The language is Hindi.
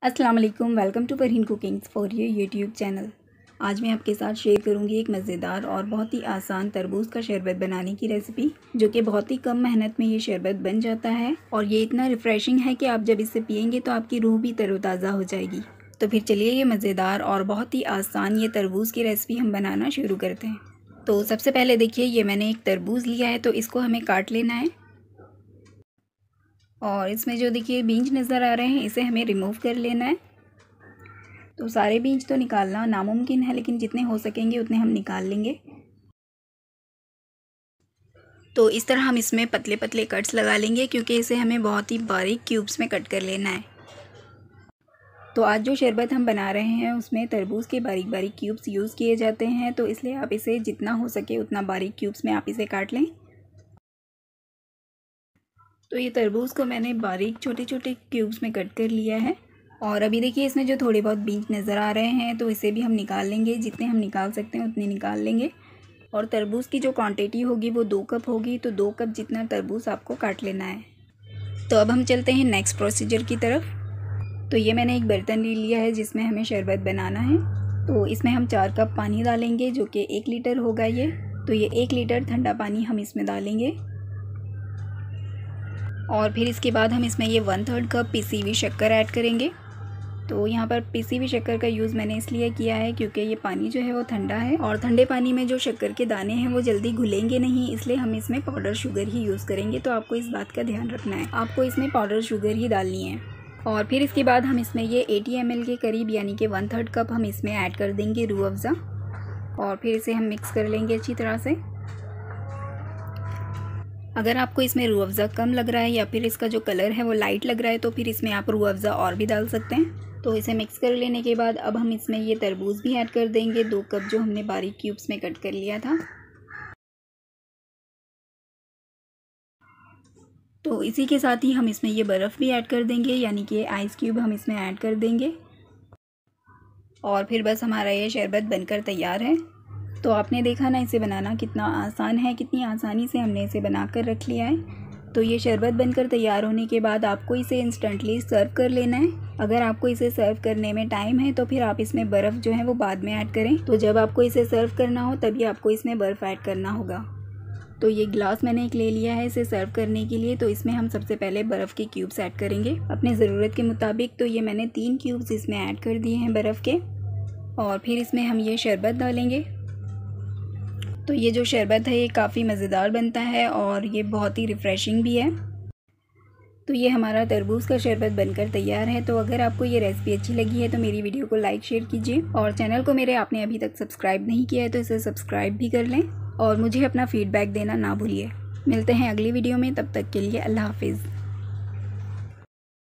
अस्सलाम वालेकुम, welcome to Farheen cookings for your YouTube channel. आज मैं आपके साथ शेयर करूंगी एक मज़ेदार और बहुत ही आसान तरबूज का शरबत बनाने की रेसिपी, जो कि बहुत ही कम मेहनत में ये शरबत बन जाता है और ये इतना रिफ़्रेशिंग है कि आप जब इसे पियेंगे तो आपकी रूह भी तरोताज़ा हो जाएगी। तो फिर चलिए ये मज़ेदार और बहुत ही आसान ये तरबूज़ की रेसिपी हम बनाना शुरू करते हैं। तो सबसे पहले देखिए, ये मैंने एक तरबूज़ लिया है, तो इसको हमें काट लेना है और इसमें जो देखिए बीज नज़र आ रहे हैं इसे हमें रिमूव कर लेना है। तो सारे बीज तो निकालना नामुमकिन है, लेकिन जितने हो सकेंगे उतने हम निकाल लेंगे। तो इस तरह हम इसमें पतले पतले कट्स लगा लेंगे, क्योंकि इसे हमें बहुत ही बारीक क्यूब्स में कट कर लेना है। तो आज जो शरबत हम बना रहे हैं उसमें तरबूज के बारीक बारीक क्यूब्स यूज़ किए जाते हैं, तो इसलिए आप इसे जितना हो सके उतना बारीक क्यूब्स में आप इसे काट लें। तो ये तरबूज को मैंने बारीक छोटे छोटे क्यूब्स में कट कर लिया है। और अभी देखिए इसमें जो थोड़े बहुत बीज नज़र आ रहे हैं तो इसे भी हम निकाल लेंगे, जितने हम निकाल सकते हैं उतने निकाल लेंगे। और तरबूज़ की जो क्वांटिटी होगी वो 2 कप होगी, तो 2 कप जितना तरबूज़ आपको काट लेना है। तो अब हम चलते हैं नेक्स्ट प्रोसीजर की तरफ। तो ये मैंने एक बर्तन ले लिया है जिसमें हमें शरबत बनाना है। तो इसमें हम 4 कप पानी डालेंगे, जो कि 1 लीटर होगा ये। तो ये 1 लीटर ठंडा पानी हम इसमें डालेंगे और फिर इसके बाद हम इसमें ये 1/3 कप पिसी हुई शक्कर ऐड करेंगे। तो यहाँ पर पिसी हुई शक्कर का यूज़ मैंने इसलिए किया है क्योंकि ये पानी जो है वो ठंडा है और ठंडे पानी में जो शक्कर के दाने हैं वो जल्दी घुलेंगे नहीं, इसलिए हम इसमें पाउडर शुगर ही यूज़ करेंगे। तो आपको इस बात का ध्यान रखना है, आपको इसमें पाउडर शुगर ही डालनी है। और फिर इसके बाद हम इसमें ये 80 ml के करीब, यानी कि 1/3 कप हम इसमें ऐड कर देंगे रूह अफ़ज़ा और फिर इसे हम मिक्स कर लेंगे अच्छी तरह से। अगर आपको इसमें रूह अफ़ज़ा कम लग रहा है या फिर इसका जो कलर है वो लाइट लग रहा है तो फिर इसमें आप रूह अफ़ज़ा और भी डाल सकते हैं। तो इसे मिक्स कर लेने के बाद अब हम इसमें ये तरबूज भी ऐड कर देंगे, 2 कप जो हमने बारीक क्यूब्स में कट कर लिया था। तो इसी के साथ ही हम इसमें ये बर्फ़ भी ऐड कर देंगे, यानी कि आइस क्यूब हम इसमें ऐड कर देंगे और फिर बस हमारा ये शरबत बनकर तैयार है। तो आपने देखा ना इसे बनाना कितना आसान है, कितनी आसानी से हमने इसे बना कर रख लिया है। तो ये शरबत बनकर तैयार होने के बाद आपको इसे इंस्टेंटली सर्व कर लेना है। अगर आपको इसे सर्व करने में टाइम है तो फिर आप इसमें बर्फ़ जो है वो बाद में ऐड करें। तो जब आपको इसे सर्व करना हो तभी आपको इसमें बर्फ़ ऐड करना होगा। तो ये ग्लास मैंने एक ले लिया है इसे सर्व करने के लिए। तो इसमें हम सबसे पहले बर्फ़ के क्यूब्स ऐड करेंगे अपने ज़रूरत के मुताबिक। तो ये मैंने 3 क्यूब्स इसमें ऐड कर दिए हैं बर्फ़ के और फिर इसमें हम ये शरबत डालेंगे। तो ये जो शरबत है ये काफ़ी मज़ेदार बनता है और ये बहुत ही रिफ़्रेशिंग भी है। तो ये हमारा तरबूज़ का शरबत बनकर तैयार है। तो अगर आपको ये रेसिपी अच्छी लगी है तो मेरी वीडियो को लाइक शेयर कीजिए और चैनल को मेरे आपने अभी तक सब्सक्राइब नहीं किया है तो इसे सब्सक्राइब भी कर लें और मुझे अपना फ़ीडबैक देना ना भूलिए। मिलते हैं अगली वीडियो में, तब तक के लिए अल्लाह हाफ़िज़।